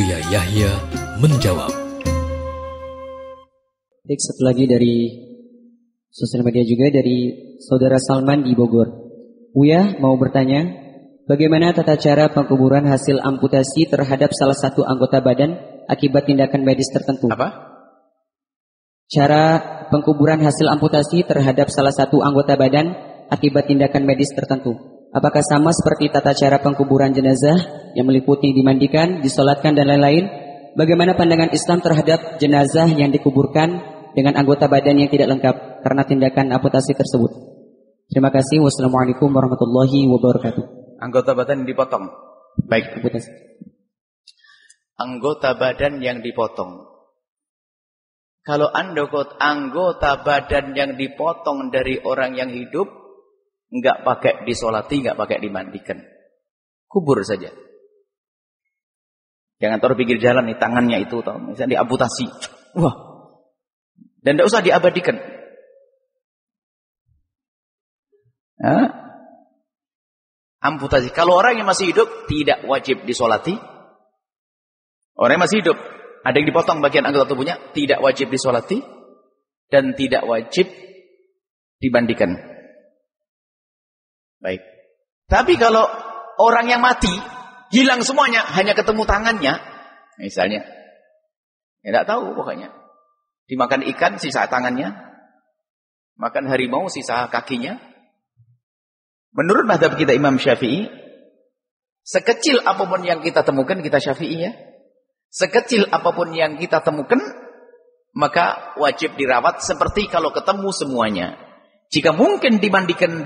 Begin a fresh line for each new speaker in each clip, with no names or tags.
Buya Yahya menjawab.
Baik, satu lagi dari sosial media juga dari Saudara Salman di Bogor. Buya mau bertanya, bagaimana tata cara pengkuburan hasil amputasi terhadap salah satu anggota badan akibat tindakan medis tertentu?
Apa?
Cara pengkuburan hasil amputasi terhadap salah satu anggota badan akibat tindakan medis tertentu. Apakah sama seperti tata cara pengkuburan jenazah yang meliputi dimandikan, disolatkan dan lain-lain? Bagaimana pandangan Islam terhadap jenazah yang dikuburkan dengan anggota badan yang tidak lengkap karena tindakan amputasi tersebut? Terima kasih. Wassalamualaikum warahmatullahi wabarakatuh.
Anggota badan dipotong. Baik.
Amputasi.
Anggota badan yang dipotong. Kalau anggota badan yang dipotong dari orang yang hidup, enggak pakai disolati, enggak pakai dimandikan. Kubur saja. Jangan taruh pinggir jalan nih tangannya itu, misalnya diamputasi. Wah. Dan enggak usah diabadikan. Amputasi. Kalau orang yang masih hidup tidak wajib disolati. Orang yang masih hidup, ada yang dipotong bagian anggota tubuhnya, tidak wajib disolati dan tidak wajib dimandikan. Baik. Tapi kalau orang yang mati, hilang semuanya, hanya ketemu tangannya, misalnya, ya tidak tahu pokoknya. Dimakan ikan, sisa tangannya. Makan harimau, sisa kakinya. Menurut mazhab kita Imam Syafi'i, sekecil apapun yang kita temukan, kita Syafi'i ya. Sekecil apapun yang kita temukan, maka wajib dirawat seperti kalau ketemu semuanya. Jika mungkin dimandikan.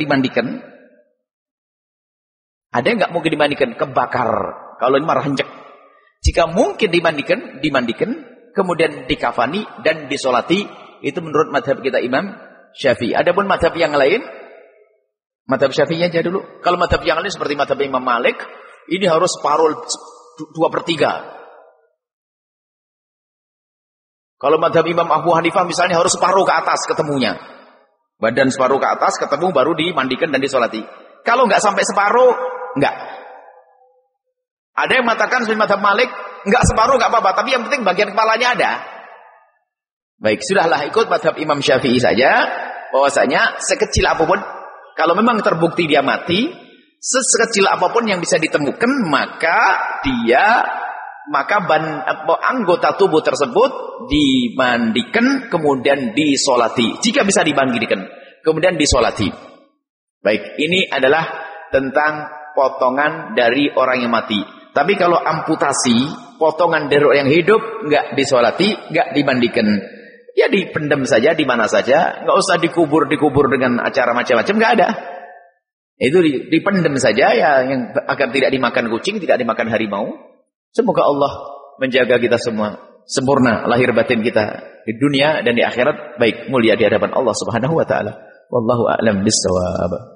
Ada yang nggak mungkin dimandikan? Kebakar. Kalau ini marah hancek. Jika mungkin dimandikan, kemudian dikafani dan disolati. Itu menurut madhab kita Imam Syafi'i. Adapun madhab yang lain, madhab Syafi'i aja dulu. Kalau madhab yang lain seperti madhab Imam Malik, ini harus separuh 2/3. Kalau madhab Imam Abu Hanifah misalnya harus separuh ke atas ketemunya. Badan separuh ke atas ketemu baru dimandikan dan disolati. Kalau nggak sampai separuh, nggak. Ada yang mengatakan seperti madhab Malik, nggak separuh nggak apa-apa, tapi yang penting bagian kepalanya ada. Baik, sudahlah ikut madhab Imam Syafi'i saja, bahwasanya sekecil apapun, kalau memang terbukti dia mati, sekecil apapun yang bisa ditemukan, maka anggota tubuh tersebut dimandikan, kemudian disolati. Jika bisa dimandikan, kemudian disolati. Baik, ini adalah tentang potongan dari orang yang mati. Tapi kalau amputasi, potongan dari orang yang hidup, nggak disolati, nggak dimandikan. Ya dipendam saja, di mana saja. Nggak usah dikubur dengan acara macam-macam, nggak ada. Itu dipendam saja, ya, yang agar tidak dimakan kucing, tidak dimakan harimau. Semoga Allah menjaga kita semua sempurna lahir batin kita di dunia dan di akhirat baik mulia di hadapan Allah Subhanahu wa taala. Wallahu a'lam bissawab.